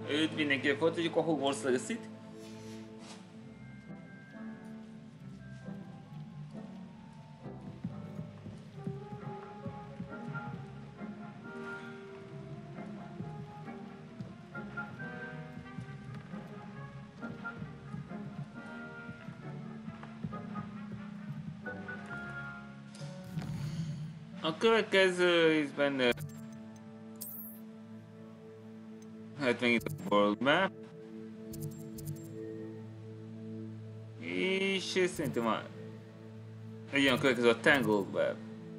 Őt mindenki folytatjuk a Hogwarts Legacy-t. A következő részben hát megint a World Map. És szerintem már legyen a következő a Tangled Web.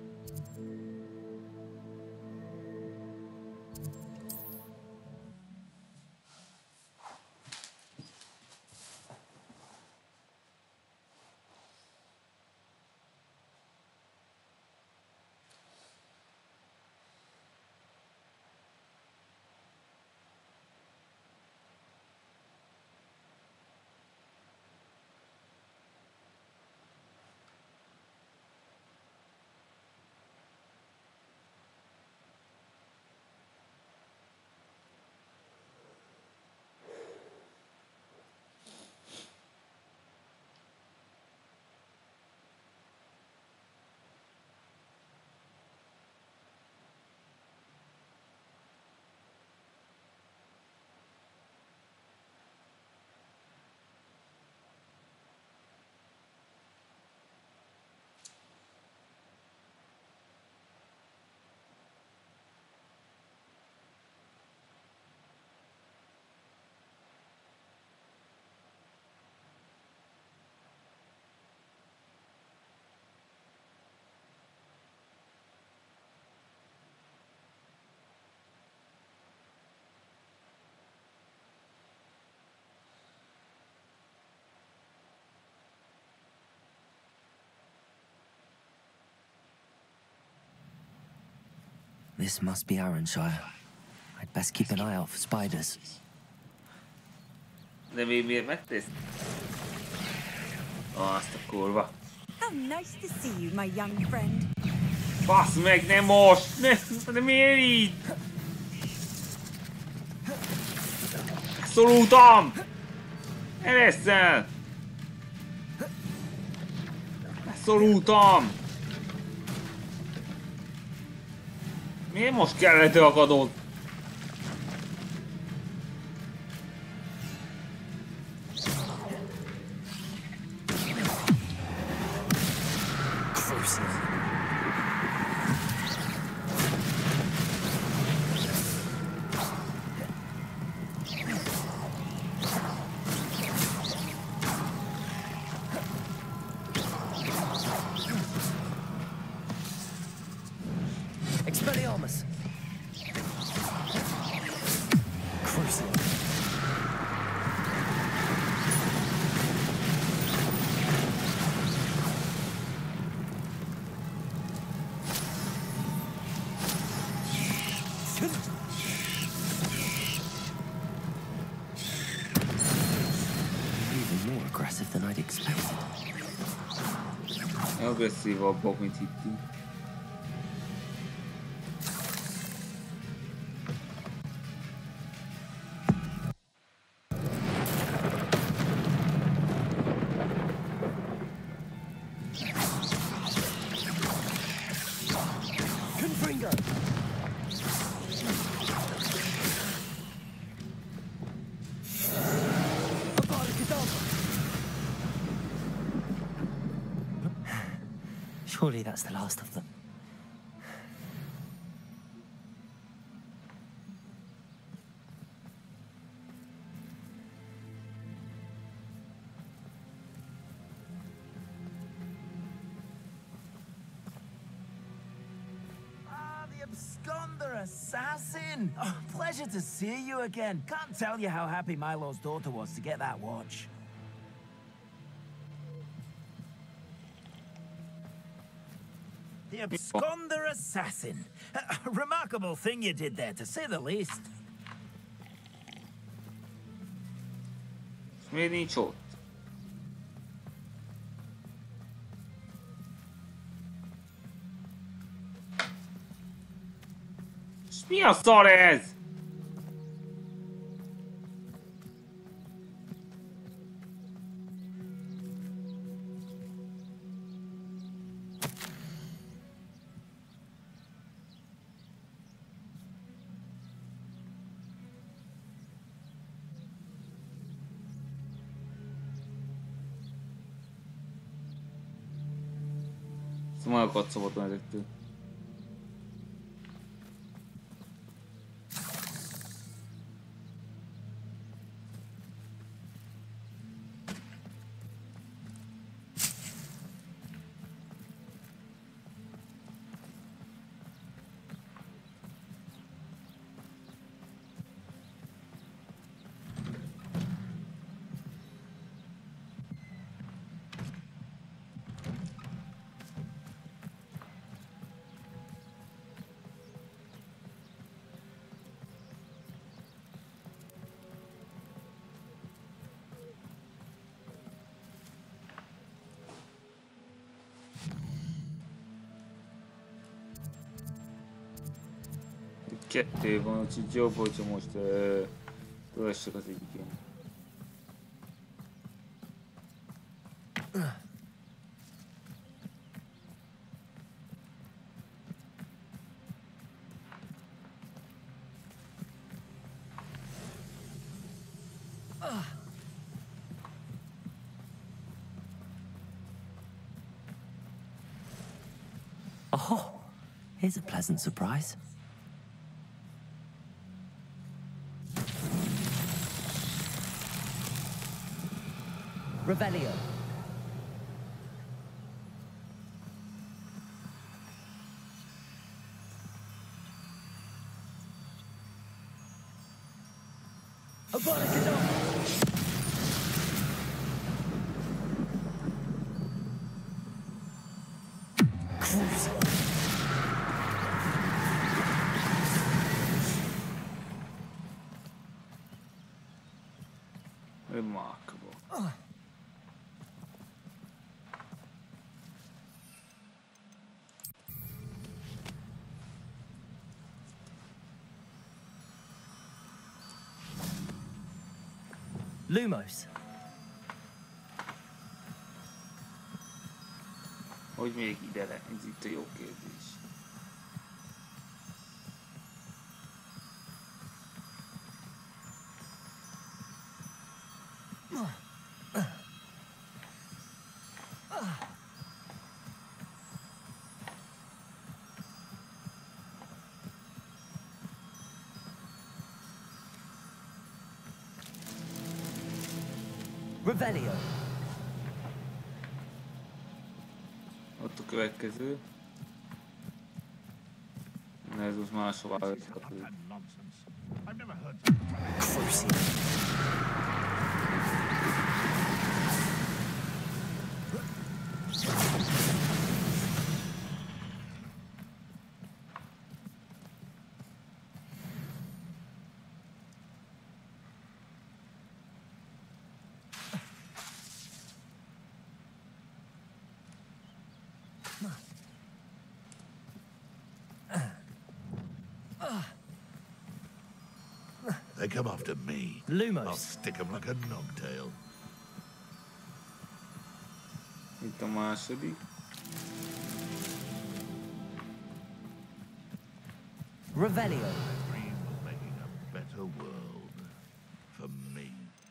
This must be Arrynshire. I'd best keep an eye out for spiders. De még miért megtesz? Azt a kurva. How nice to see you, my young friend. Basz meg, nem most! De miért így? Szorultam! Eleszel! Szorultam! Miért most kellett ragadod? Expelliarmus! Crucial. Even more aggressive than I'd expected. Agresszívabbak, mint hittünk. Surely that's the last of them. The Absconder Assassin! Oh, pleasure to see you again. Can't tell you how happy Milo's daughter was to get that watch. The Absconder Assassin. A remarkable thing you did there, to say the least. Miért nincs ott? És mi a szar ez? Szóval katszolottam ezektől. Kettő van, úgyhogy jobb, hogyha most tölessek az egyiken. Oh, here's a pleasant surprise. Revelio. Remarkable. Lumos. Hogy még ide le? Ez itt a jó kérdés. Revelio. Ott a következő. Ez most máshová összekapjuk. They come after me. Lumos. I'll stick them like a knobtail. Itt a második. Revelio. Dream of making a better world for me.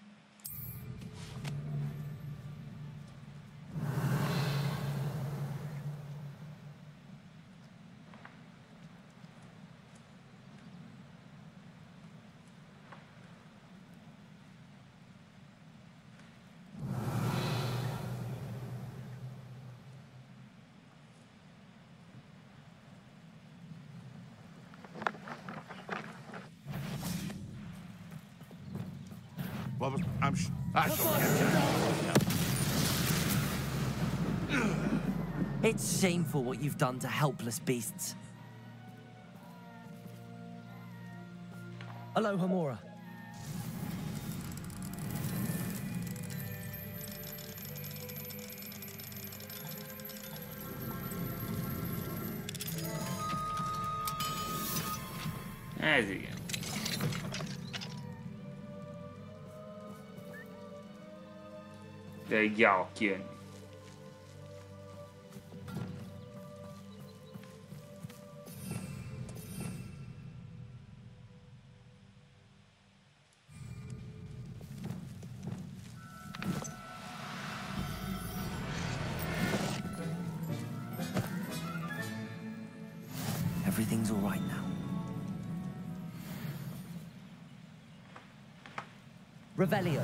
Well, I shall get you. It's shameful what you've done to helpless beasts. Alohomora. Ez igen. De így jár kijönni. Revelio.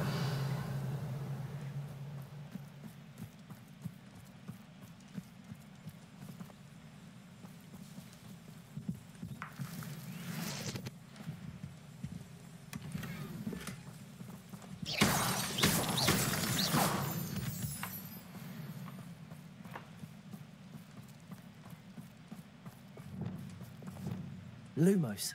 Lumos.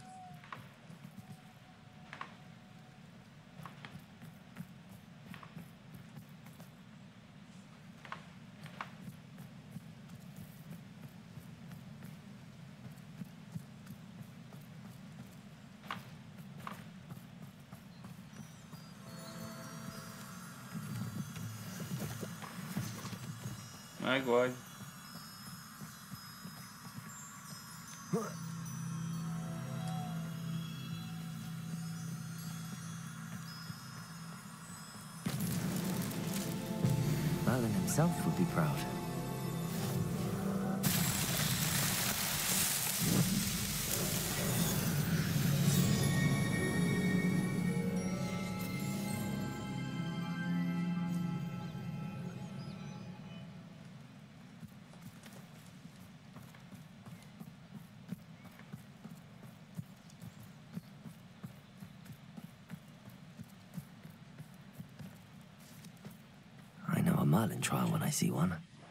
Megvagy. Merlin himself would be proud. I know a Merlin trial when I see one.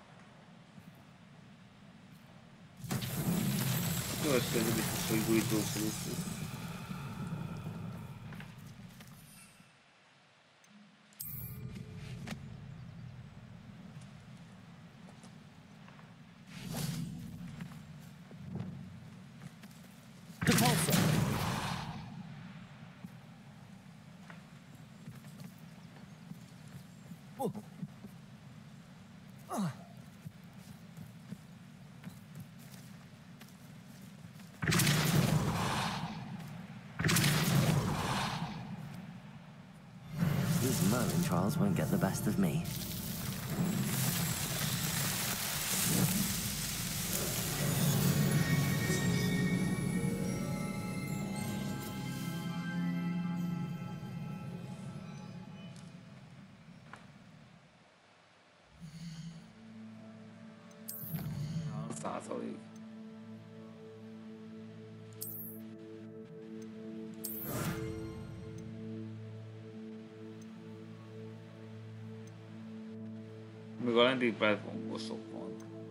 Következő biztos, hogy gyújtósz lesz. These Merlin trials won't get the best of me. Százalék. Még a landing platformon sok van.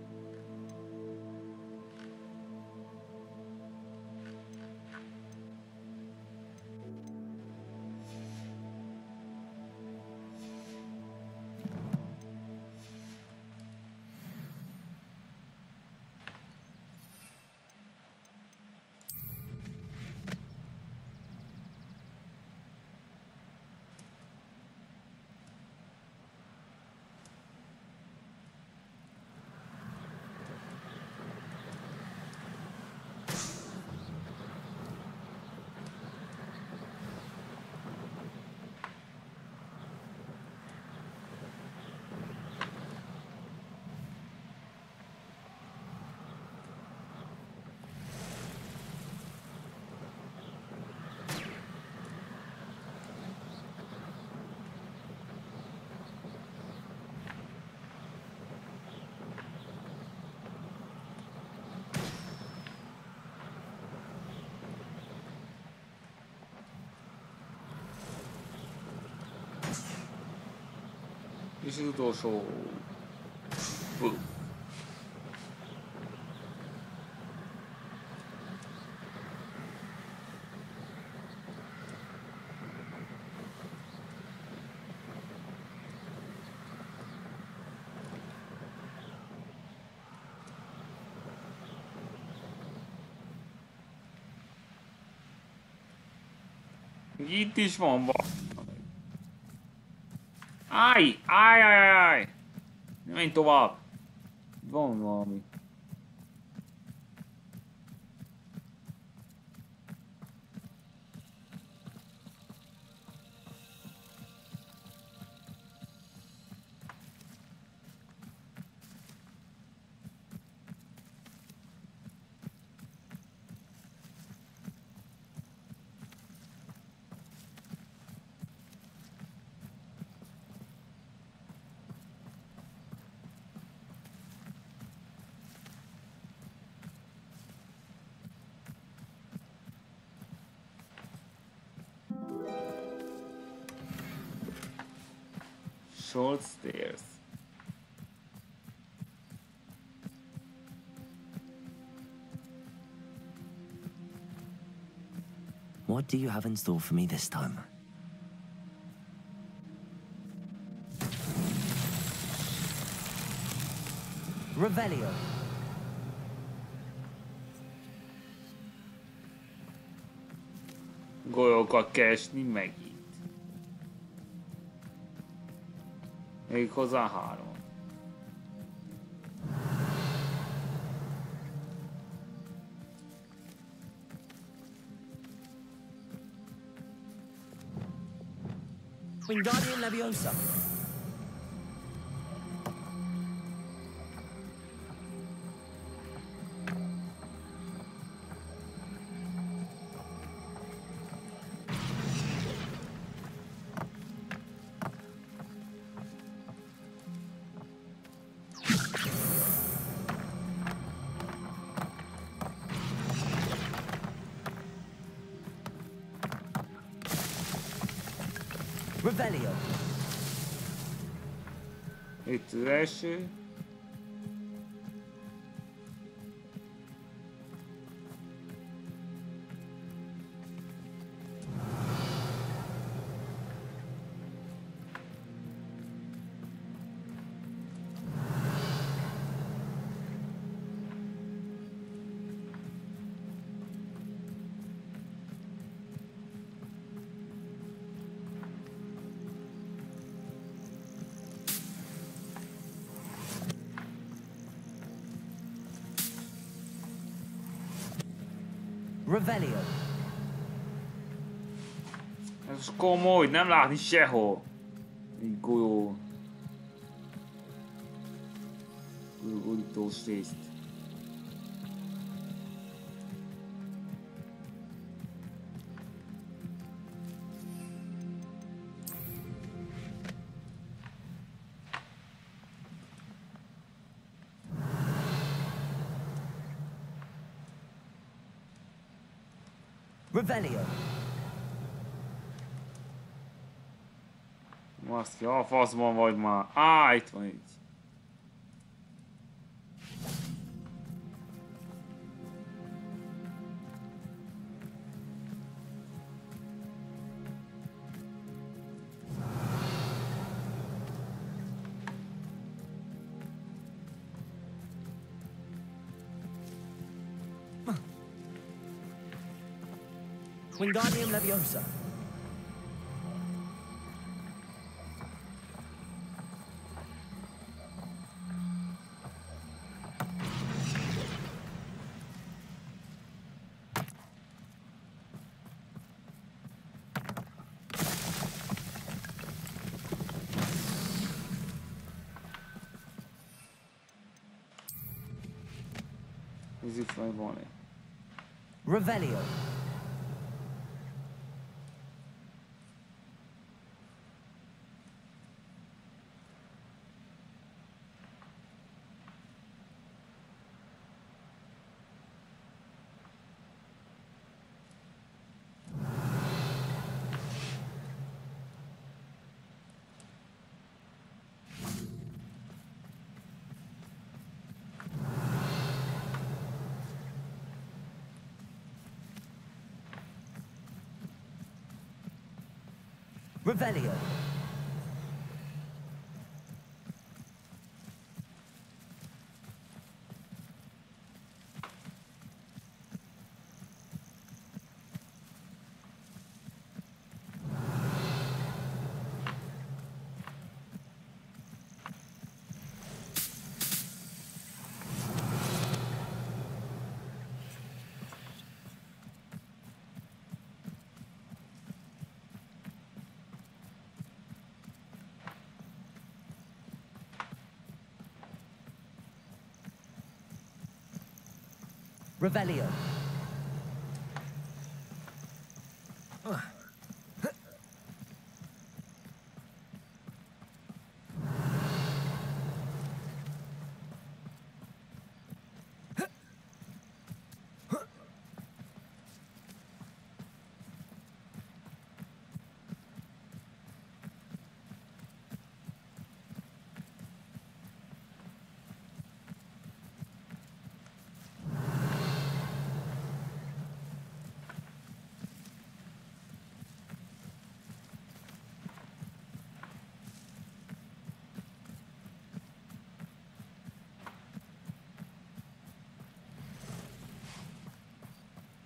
És az utolsó... Itt is van Áj! Áj, áj, áj, áj! Menj tovább! Van valami. short stairs. What do you have in store for me this time? Revelio. Golyókat keresni megint. Még hozzá 3. Wingardium Leviosa. Revelio. Itt az első. Revelio. Ez komoly, nem látni sehol. Egy golyó. Golyótós részt. Revelio. Maszki, a faszban vagy már. Á, itt van így. Wingardium Leviosa. Nézzük meg van-e. Revelio. Revelio. Revelio.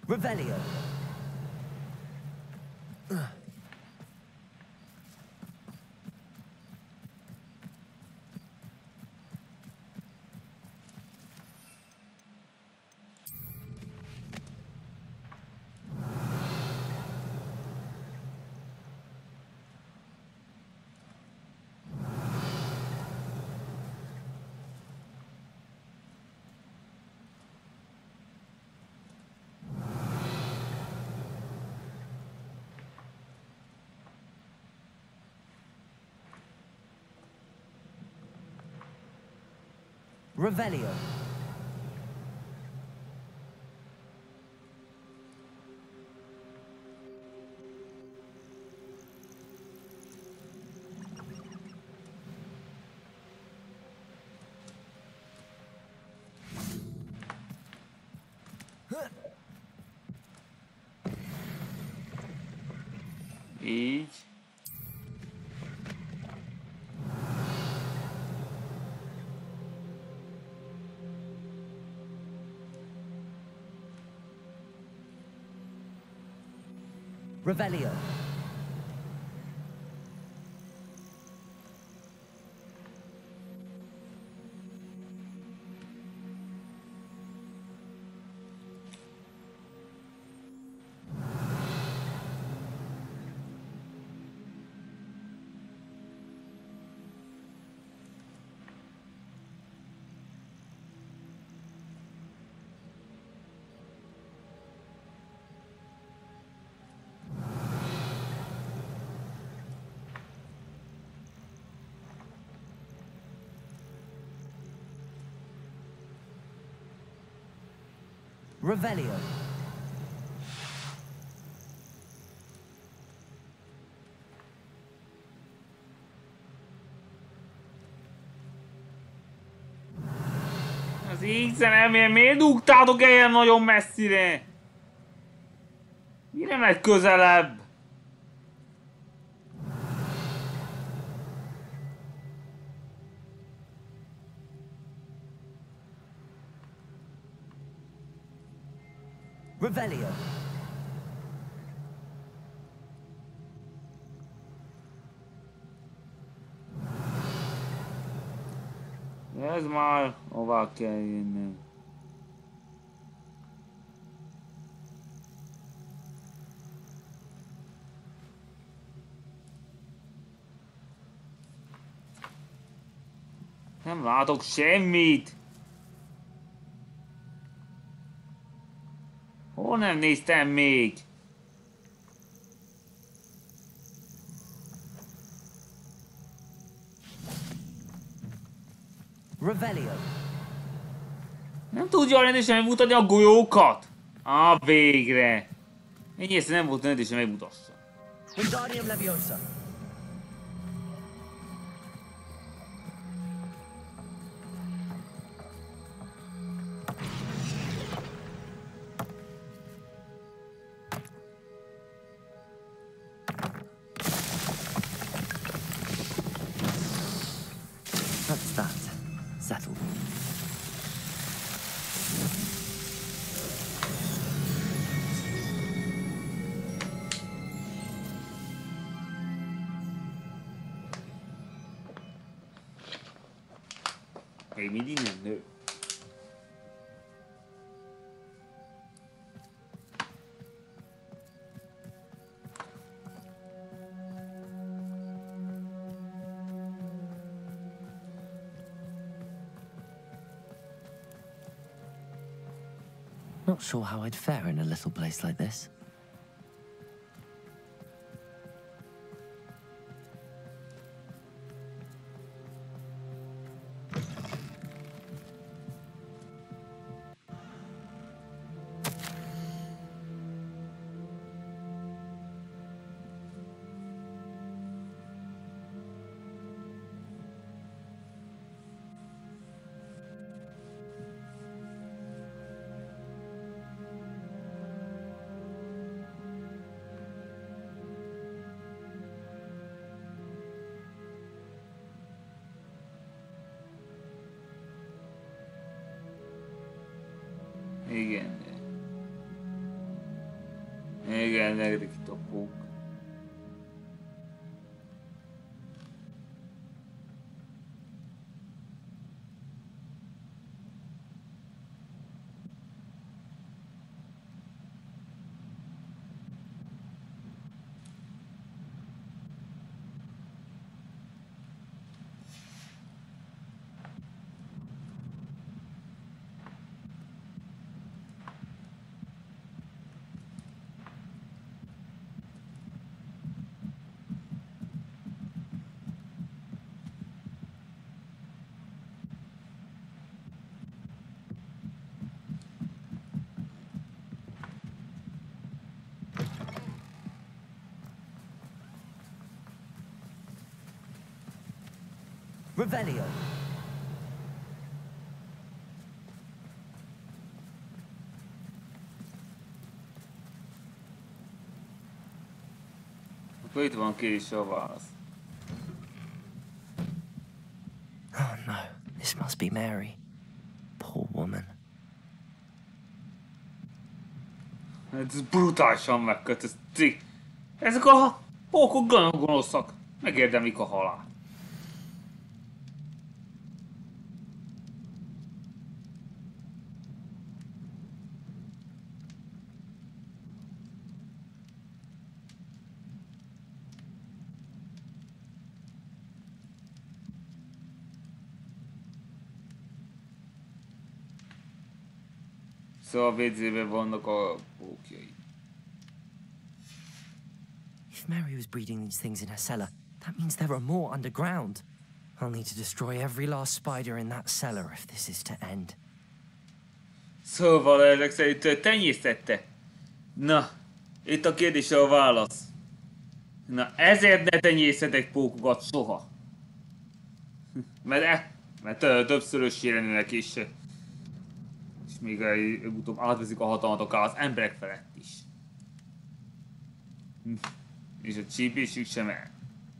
Revelio. Revelio. Így. Revelio. Revelio. Az Istenem, miért dugtátok ilyen nagyon messzire? Mi nem megy közelebb? Revelio. Ez már hová kell jönnöm. Nem látok semmit. Hol nem néztem még? Revelio. Nem tudja rendesen megmutatni a golyókat? Végre! Egészen nem volt rendesen megmutassa. Wingardium Leviosa. That's that. Settled. Még mindig nem nő. Not sure how I'd fare in a little place like this. Igen. Igen, negyedik itt a pók. Revelio. Akkor itt van késő a válasz. Oh no, this must be Mary. Poor woman. Ez brutálisan megkötözték. Ezek a pókok gonoszak. Megérdemlik a halált. Szóval a WC-ben vannak a pókjai. If Mary was breeding these things in her cellar, that means there are more underground. I'll need to destroy every last spider in that cellar if this is to end. Szóval ezek szerint tenyésztette. Na, itt a kérdés a válasz. Na, ezért ne tenyészetek pókokat soha. Mert többszörösére nőnek is. És még utóbb átveszik a hatalmat az emberek felett is. És a csípésük sem el.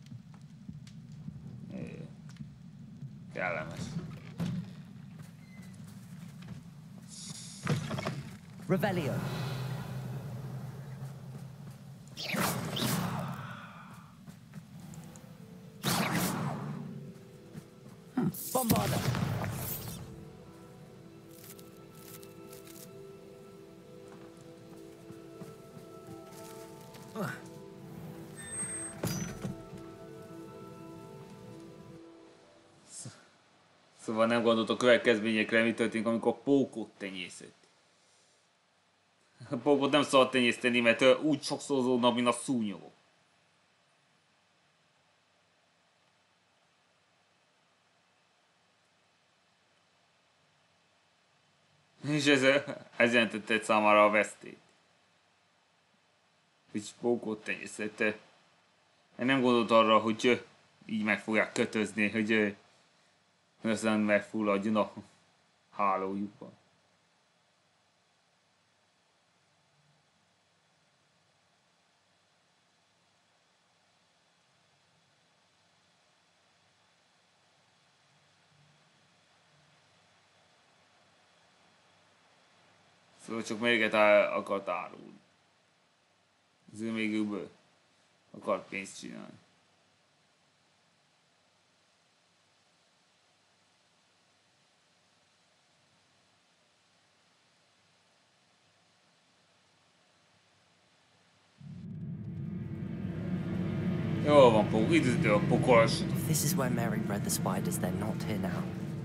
Kellemes. Revelio. Bombarda. Szóval nem gondolt a következményekre, mi történik, amikor pókot tenyészett. A pókot nem szabad tenyészteni, mert úgy sokszorozódnak, mint a szúnyogok. És ez jelentette egy számára a vesztét. Hogy pókot tenyészett. Nem gondolt arra, hogy így meg fogják kötözni, hogy aztán megfulladjon a hálójukban. Szóval csak melyiket akart árulni. Az ő még őből akart pénzt csinálni. Jól van, Pók, idő a pokols. If this is where Mary bred the spiders, they're not here now.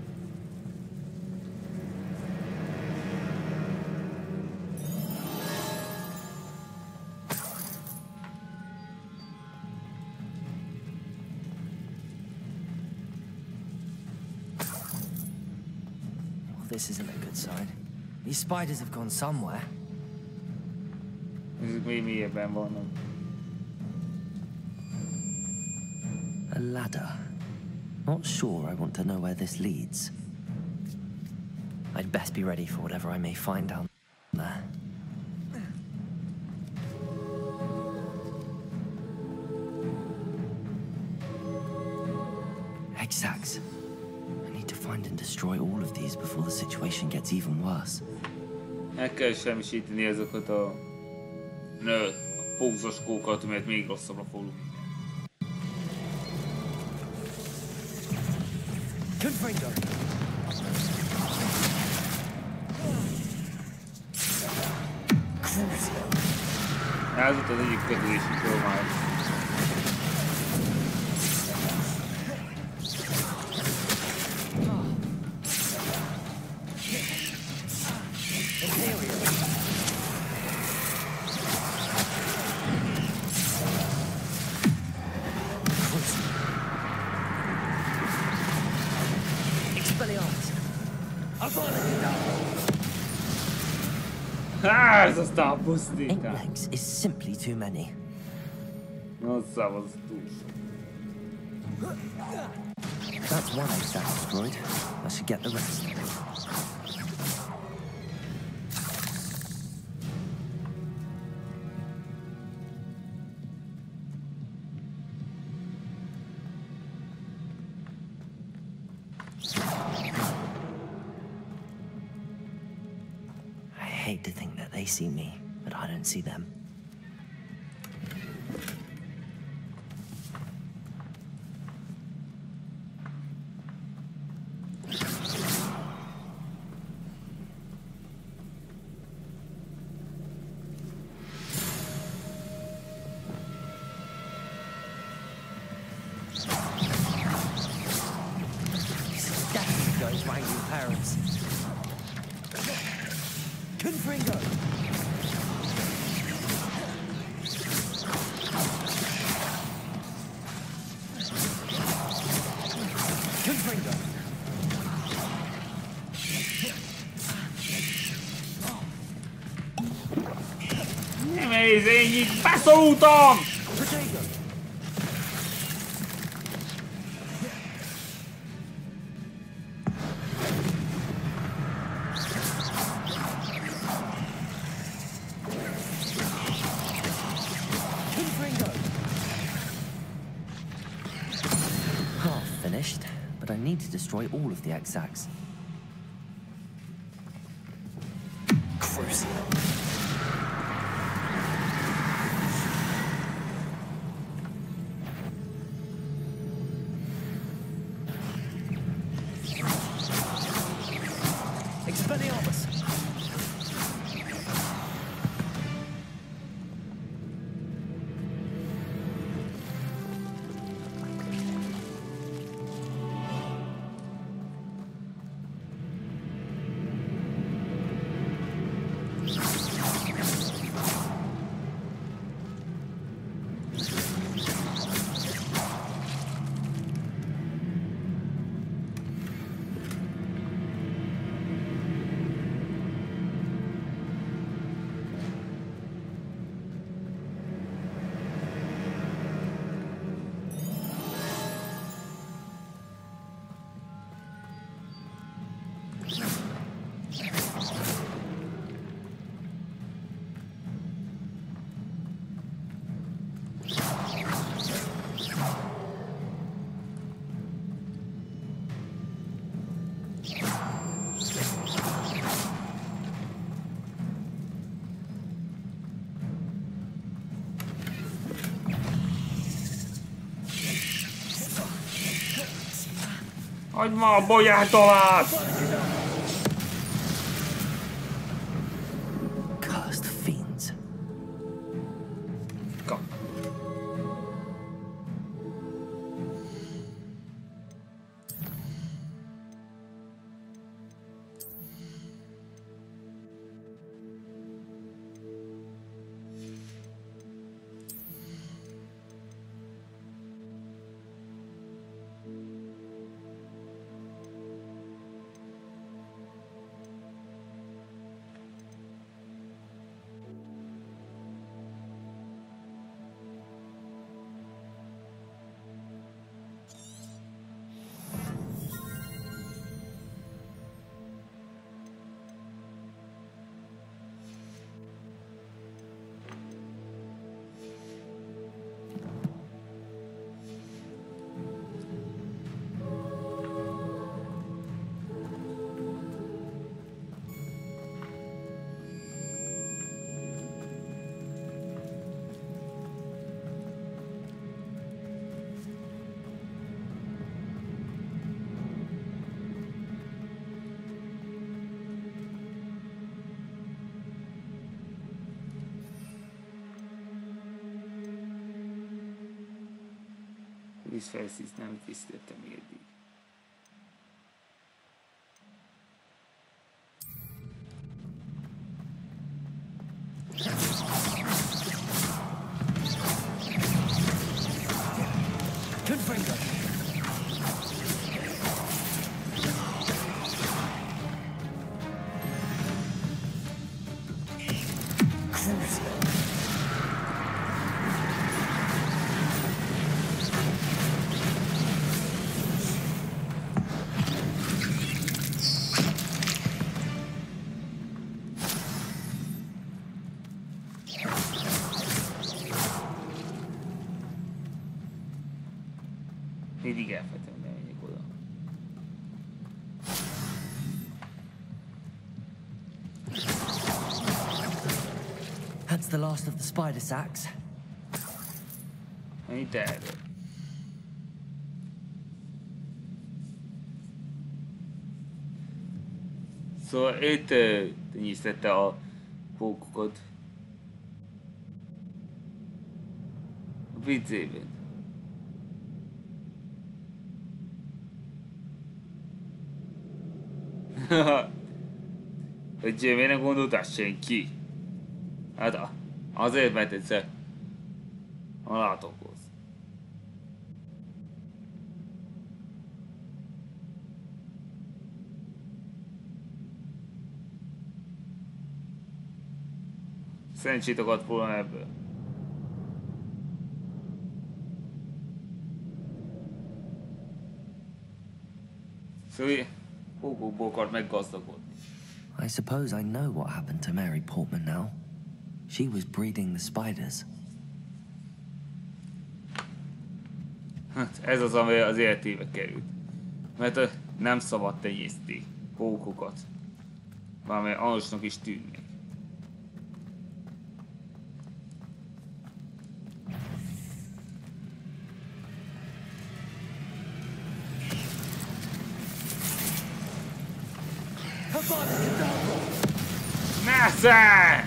Well, this isn't a good sign. These spiders have gone somewhere. Ezek még mélyebben vannak. A ladder. Not sure I want to know where this leads. I'd best be ready for whatever I may find down there. Egg sacs. I need to find and destroy all of these before the situation gets even worse. Meg kell semmisíteni ezeket a nőt, pózos kókat, mert még rosszabb a falu. Confringo. Ez itt az egyik kötődési formája. Ez aztán a pusztítás. Eight legs is simply too many. Nossa, az túl sok. That's one exact destroyed. I should get the rest. I hate to think that they see me, but I don't see them. Those wrangling parents. Confringo! Confringo! Nem ez ennyi, beszorultam! Protego! Half finished, but I need to destroy all of the Exacs. Crucial. Expelliarmus! Hagyd ma a bolyátolát! Cursed fiends. Kap. Please Felsis nem készítettem még eddig. Confringo. Mindig elfejtem, hogy ne menjek oda. That's the last of the spider sacks. Ennyit erről. Szóval itt tenyésztette a pókokat. A pizzében. Hogy miért nem gondolt azt senki? Hát azért, mert egyszer a látókhoz. Szerencsét akart volna ebből. Szóval pókokból akart meggazdagodni. I suppose I know what happened to Mary Portman now. She was breeding the spiders. Hát ez az, ami az életébe került. Mert nem szabad tenyészti pókokat. Valami anosnak is tűnnek. Messze!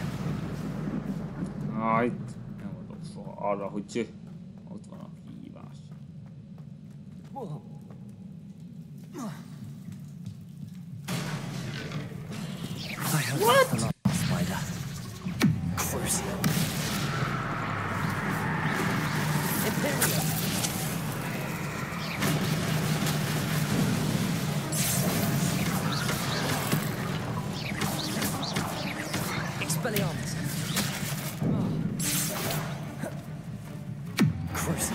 Itt nem mondok soha arra, hogy ott van a kihívás. What? The last spider. Crucio. Imperium. Expelliarmus. Crucio.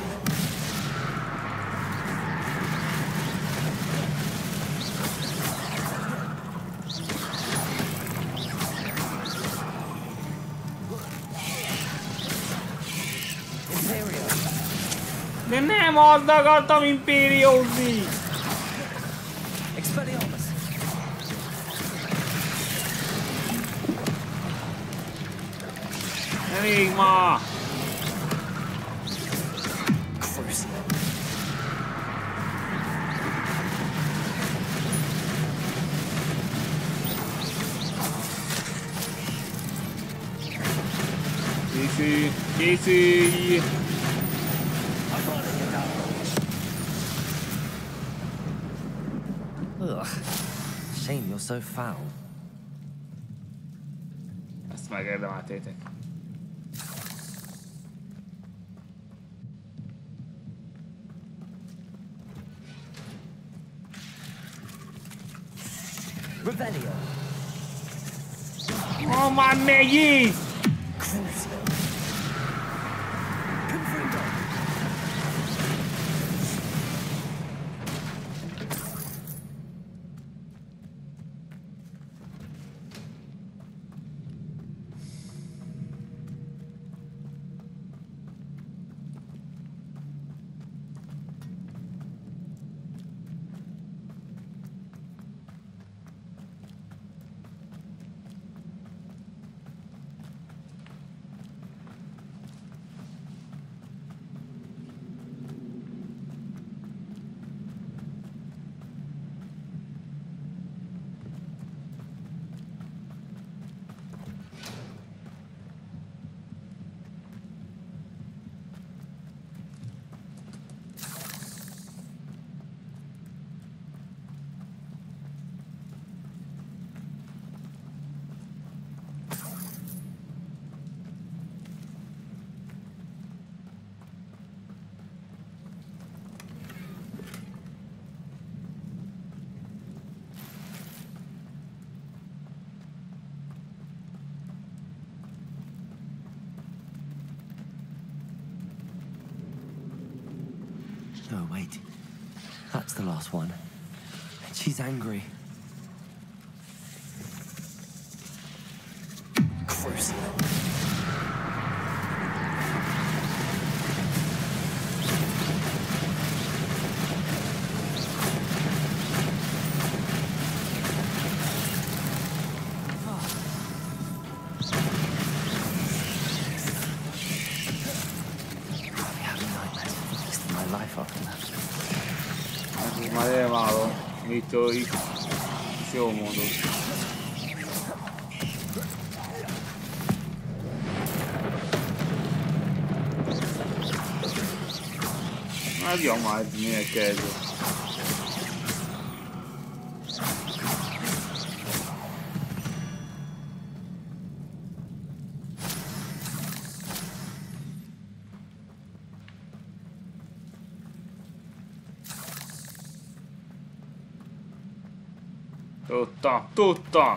De nem azt akartam impériózni! Expelliarmus. Elég ma! Crucio. Készülj! Készülj! Ugh. Shame you're so foul. Ezt megérdemeltétek. Revelio. Oh, már megint! Crucio. Confringo. No, wait. That's the last one. She's angry. Gross. Már elvállom, mitől is. És jól mondod. Hát jó, már miért kezdve. Tudtam!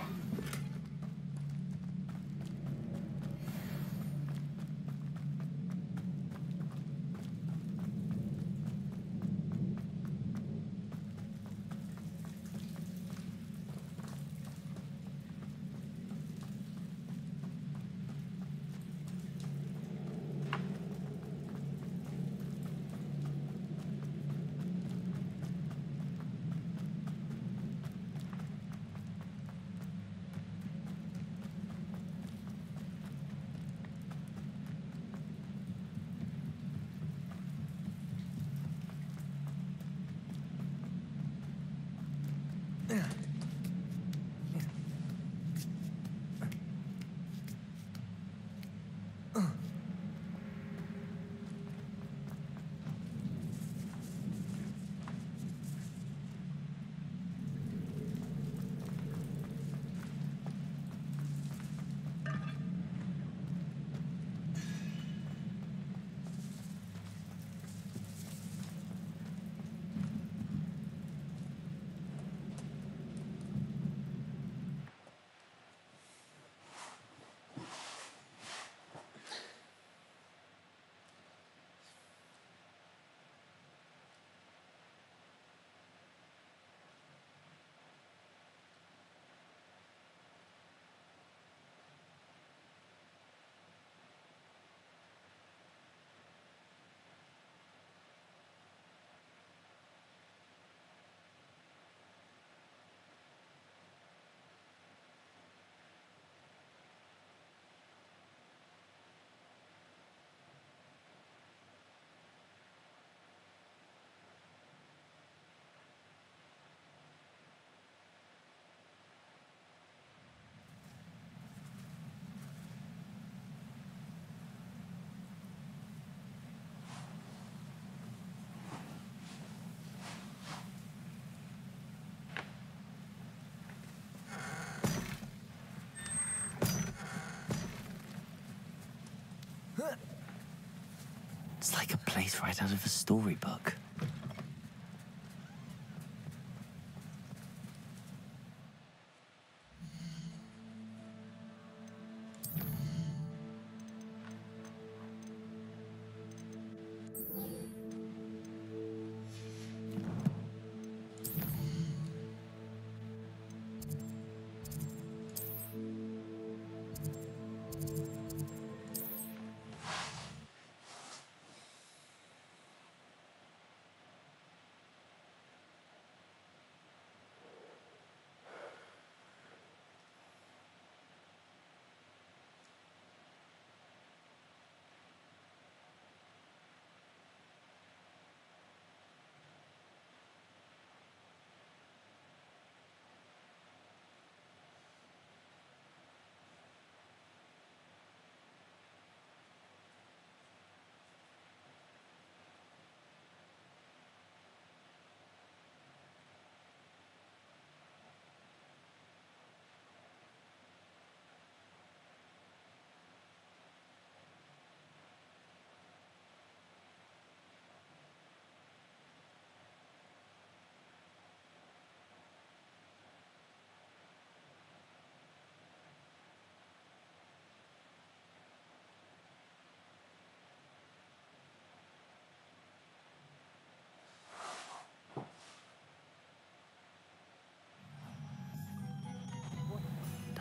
It's like a place right out of a storybook.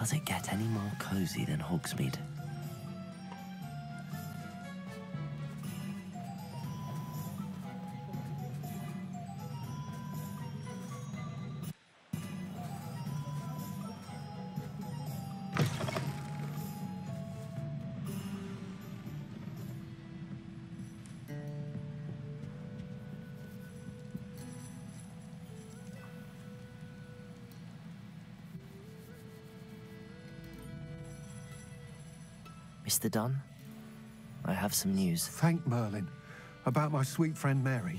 Does it get any more cozy than Hogsmeade? Mr. Dunn, I have some news. Thank Merlin. About my sweet friend Mary.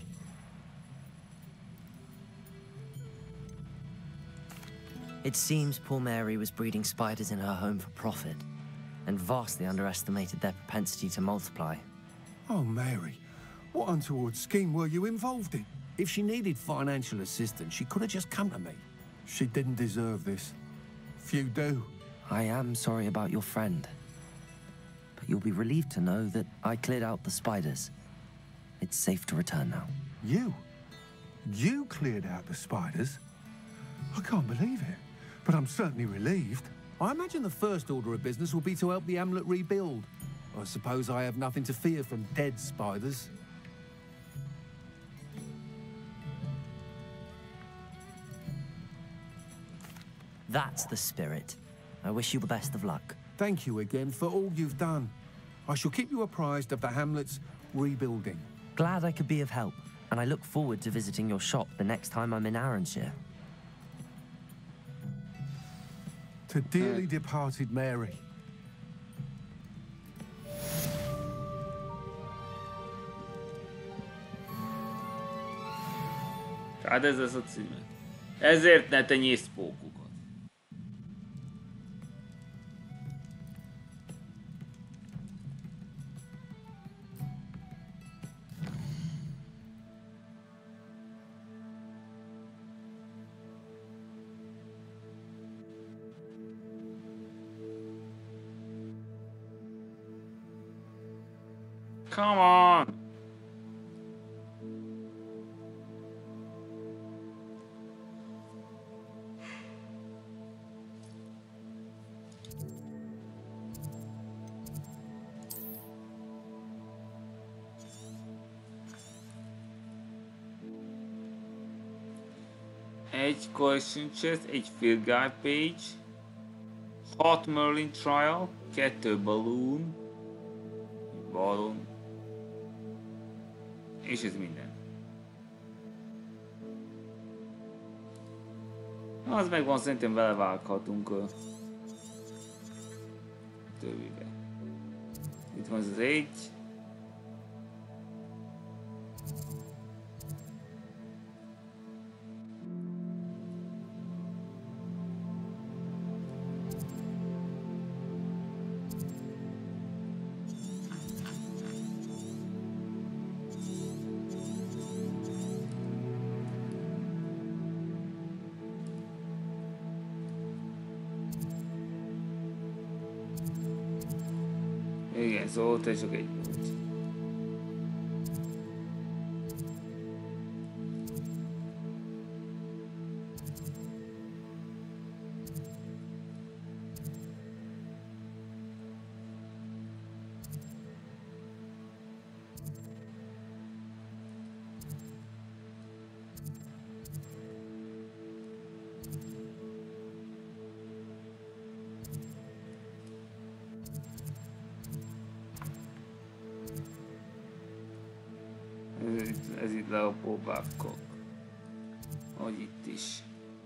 It seems poor Mary was breeding spiders in her home for profit, and vastly underestimated their propensity to multiply. Oh, Mary. What untoward scheme were you involved in? If she needed financial assistance, she could have just come to me. She didn't deserve this. Few do. I am sorry about your friend. But you'll be relieved to know that I cleared out the spiders. It's safe to return now. You? You cleared out the spiders? I can't believe it, but I'm certainly relieved. I imagine the first order of business will be to help the Hamlet rebuild. I suppose I have nothing to fear from dead spiders. That's the spirit. I wish you the best of luck. Thank you again for all you've done. I shall keep you apprised of the Hamlet's rebuilding. Glad I could be of help, and I look forward to visiting your shop the next time I'm in Arrynshire. To dearly departed Mary. Hát ez lesz a címe. Ezért ne tenyészd pókukat. Come on! Egy collection chest, egy field guide page, 6 Merlin trial, 2 balloon, és ez minden. Az megvan, szerintem vele vághatunk többibe. Itt van az egy. Igen, szóval te csak egy volt. Ez itt le a próbálkok. Hogy itt is.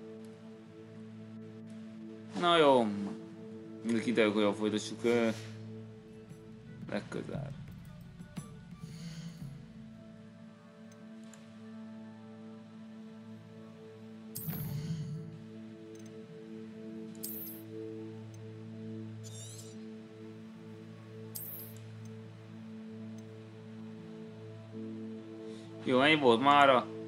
Na jó. Kiderül, hogy folytassuk legközelebb. Jó, ennyi volt mára.